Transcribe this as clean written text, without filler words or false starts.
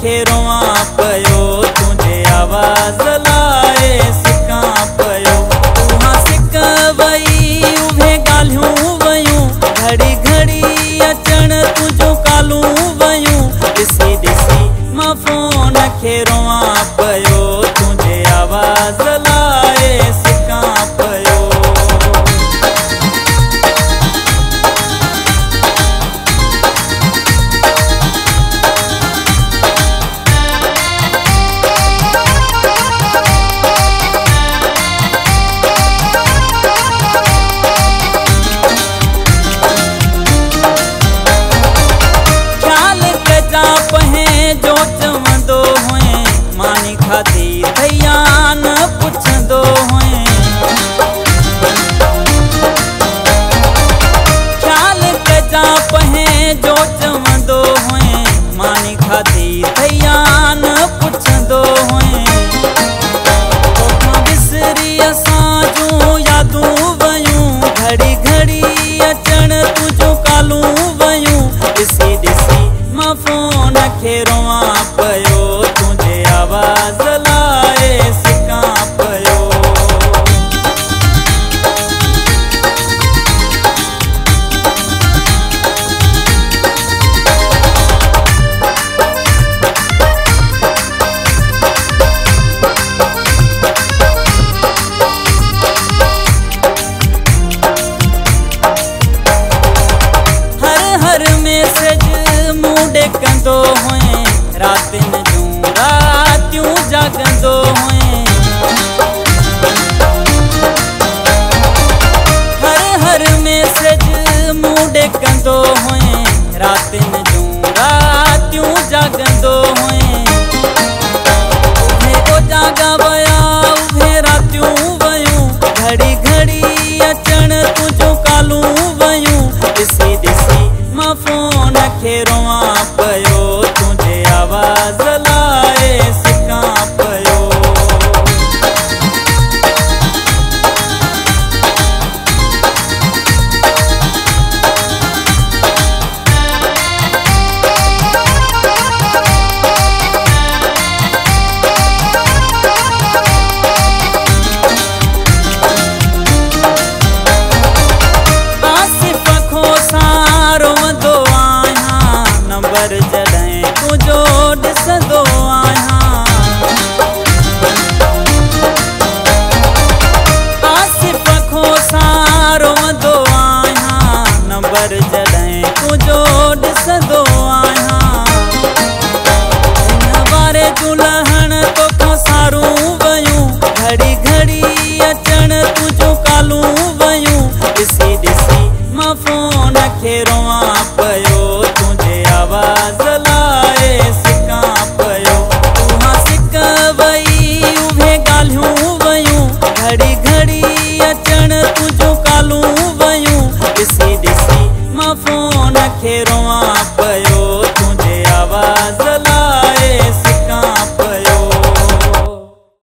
खे रोवां पयो, तुझे आवाज़ लाए सिकां पयो। तुहां सिक वई उहे ॻाल्हियूं वयूं, घड़ी घड़ी अचण तुझूं कालूं वयूं। ॾिसी ॾिसी मां फ़ोन खे रोवां पयो, तुझे आवाज़ लाए सिकां पयो। जो चवंदो हुए मानी खाधी भैया न पुछंदो हुए। ख्याल कजा पहे जो चवंदो हुए मानी खाधी भैया न पुछंदो हुए। बिसरी असां जूं यादूं वयूं, घड़ी घड़ी अचण तुझूं कालूं वयूं। ॾिसी ॾिसी मां फ़ोन खे रोवां पयो, तुझे आवाज़ लाए सिकां पयो। हर मैसेज मूडे कंदो हुए, रातिन जूं रातियूं जागंदो हुए। हर मैसेज मूडे कंदो हुए, रातिन जूं रातियूं जागंदो हुए। उहे ओ जागा वया उहे रातियूं वयूं, घड़ी घड़ी अचण तुझूं कालूं वयूं। ॾिसी ॾिसी मां फ़ोन खे रोवां पयो, तुझे आवाज़